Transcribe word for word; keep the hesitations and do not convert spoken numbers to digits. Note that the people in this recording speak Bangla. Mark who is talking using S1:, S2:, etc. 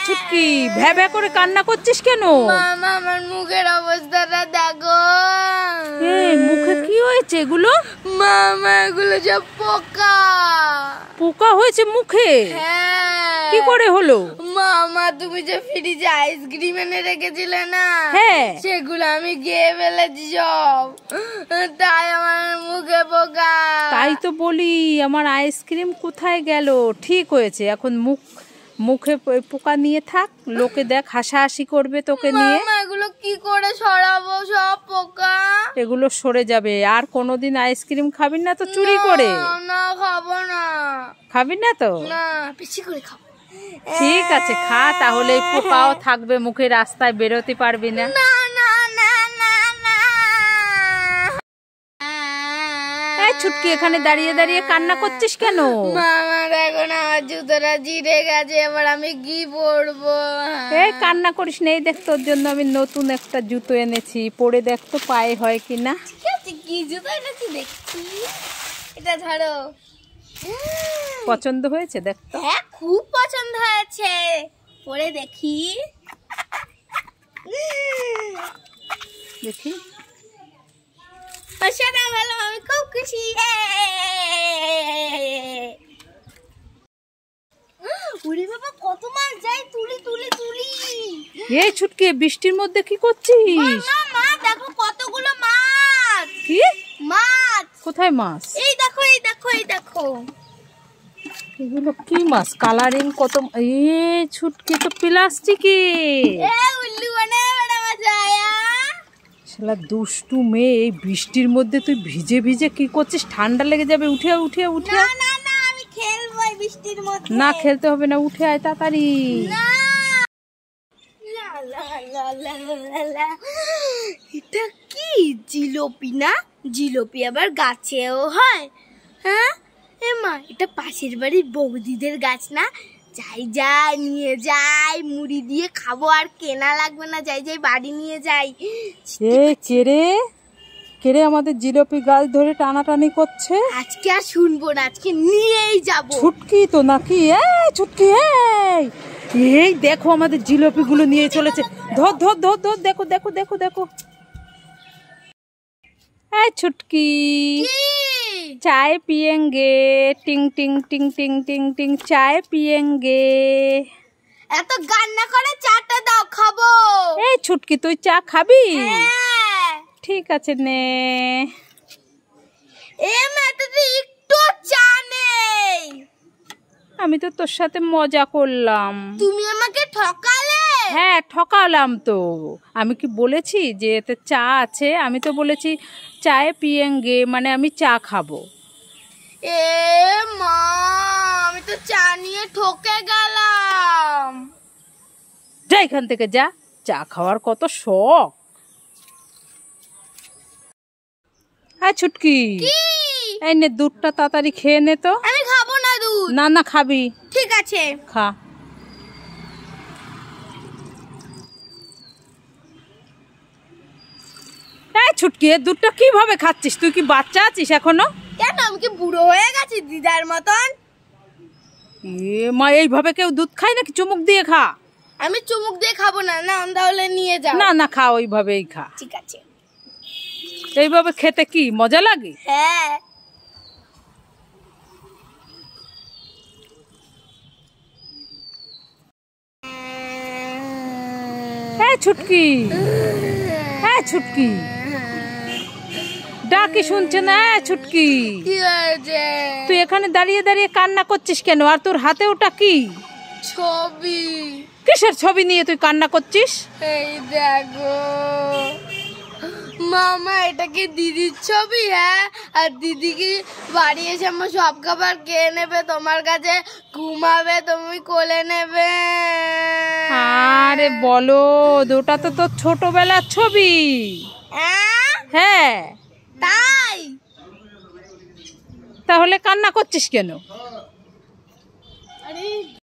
S1: ছুটকি, ভ্যা ভ্যা করে কান্না করছিস কেন?
S2: মামা আমার মুখের অবস্থাটা দেখো।
S1: এই মুখে কি হয়েছে এগুলো?
S2: মামা এগুলো সব পোকা।
S1: পোকা হয়েছে মুখে?
S2: হ্যাঁ।
S1: কি করে হলো?
S2: মামা তুমি যে ফ্রিজে আইসক্রিম এনে রেখেছিলে না,
S1: হ্যাঁ,
S2: সেগুলো আমি খেয়ে ফেলেছি সব, তাই আমার মুখে পোকা।
S1: তাই তো বলি আমার আইসক্রিম কোথায় গেল। ঠিক হয়েছে, এখন মুখ মুখে পোকা নিয়ে থাক, লোকে দেখ হাসাহাসি করবে তোকে নিয়ে।
S2: মামা এগুলো কি করে সরাবো সব পোকা?
S1: এগুলো সরে যাবে। আর কোনোদিন আইসক্রিম খাবি না তো চুরি করে?
S2: না খাবো না।
S1: খাবি না তো?
S2: না, বেশি করে খাবো।
S1: ঠিক আছে খা, তাহলে এই পোকাও থাকবে মুখে, রাস্তায় বেরোতে পারবি না।
S2: না না না না না।
S1: এই ছুটকি, এখানে দাঁড়িয়ে দাঁড়িয়ে কান্না করছিস কেন?
S2: মামা দেখো না আমার জুতোটা চিড়ে গেছে, এবার আমি কি পরবো?
S1: এই কান্না করিস না, এই দেখ তোর জন্য আমি নতুন একটা জুতো এনেছি, পরে দেখ তো পায়ে হয় কিনা।
S2: ঠিক আছে, কি জুতো এনেছি দেখছি। এটা ধরো।
S1: পছন্দ হয়েছে দেখ তো?
S2: হ্যাঁ খুব পছন্দ হয়েছে, পরে দেখি।
S1: দেখি
S2: সেটা ভালো, আমি খুব খুশি। ওরে বাবা, কত মাছ যায়, তুলি তুলি তুলি।
S1: এই ছুটকি, বৃষ্টির মধ্যে কি করছিস?
S2: মা মা দেখো কতগুলো মাছ।
S1: কি
S2: মাছ?
S1: কোথায় মাছ?
S2: এই দেখো এই দেখো এই দেখো।
S1: এগুলো কি মাছ? কালারিং কত। এই ছুটকি তো প্লাস্টিকে।
S2: এ উল্লু বানা বড় মজা আয়া।
S1: শালা দুষ্টু মেয়ে, এই বৃষ্টির মধ্যে তুই ভিজে ভিজে কি করছিস? ঠান্ডা লেগে যাবে, উঠে উঠে উঠে।
S2: না না না, আমি খেলবো এই বৃষ্টির মধ্যে।
S1: না খেলতে হবে না, উঠে আয় তাড়াতাড়ি।
S2: না। লা লা লা লা লা লা। এটা কি জিলোপি না? জিলোপি আবার গাছেও হয়? হ্যাঁ এ মা, এটা পাশের বাড়ির বৌদিদের গাছ না? যাই যাই নিয়ে যাই, মুড়ি দিয়ে খাবো, আর কেনা লাগবে না, যাই যাই বাড়ি নিয়ে যাই।
S1: এ কেরে কেরে আমাদের জিলিপি গাছ ধরে টানাটানি করছে।
S2: আজকে আর শুনবো না, আজকে নিয়েই যাবো।
S1: ছুটকি তো নাকি? এই ছুটকি, এই এই দেখো আমাদের জিলিপি গুলো নিয়ে চলেছে। ধর ধর ধর ধর, দেখো দেখো দেখো দেখো। এই ছুটকি, চাय पियेंगे, टिंग टिंग टिंग टिंग टिंग टिंग, चाय पियेंगे।
S2: এত গান্না করে চাটা দাও, খাবো।
S1: এই ছুটকি, তুই চা খাবি?
S2: হ্যাঁ।
S1: ঠিক আছে নে।
S2: এ মেয়েটা তো একটু চা নেই।
S1: আমি তো তোর সাথে মজা করলাম।
S2: তুমি আমাকে ঠকালে।
S1: হ্যাঁ ঠকালাম তো। আমি কি বলেছি যে এতে চা আছে? আমি তো বলেছি চায় পিয়েঙ্গে, মানে আমি চা খাবো।
S2: এ মা, আমি তো চা নিয়ে ঠকে গেলাম।
S1: যা এখান থেকে যা, চা খাওয়ার কত শখ। হ্যাঁ ছুটকি, এই নে দুধটা তাড়াতাড়ি খেয়ে নে তো।
S2: আমি খাবো না দুধ।
S1: না না খাবি।
S2: ঠিক আছে
S1: খা। এই ছুটকি, দুধটা কিভাবে খাচ্ছিস? তুই কি বাচ্চা আছিস এখনো?
S2: কেন, আমি কি বুড়ো হয়ে গেছি দিদার মতন?
S1: এ মা, এইভাবে কেউ দুধ খায় নাকি? চুমুক দিয়ে খা।
S2: আমি চুমুক দিয়ে খাবো না, না তাহলে নিয়ে যাও।
S1: না না খা, ওইভাবেই খা।
S2: ঠিক আছে।
S1: এইভাবে খেতে কি মজা লাগে?
S2: হ্যাঁ।
S1: হ্যাঁ ছুটকি, হ্যাঁ ছুটকি, ডাকি শুনছে না? হ্যাঁ ছুটকি,
S2: কি হয়েছে?
S1: তুই এখানে দাঁড়িয়ে দাঁড়িয়ে কান্না করছিস কেন? আর তোর হাতে ওটা কি?
S2: ছবি।
S1: কিসের ছবি নিয়ে তুই কান্না করছিস?
S2: এই দেখো মামা, এটা কি দিদির ছবি? হ্যাঁ, আর দিদি কি বাড়ি এসে আমার সব খাবার খেয়ে নেবে, তোমার কাছে ঘুমাবে, তুমি কোলে নেবে।
S1: আরে বলো, ওটা তো তোর ছোটবেলার ছবি। হ্যাঁ
S2: তাই?
S1: তাহলে কান্না করছিস কেন?
S2: আরে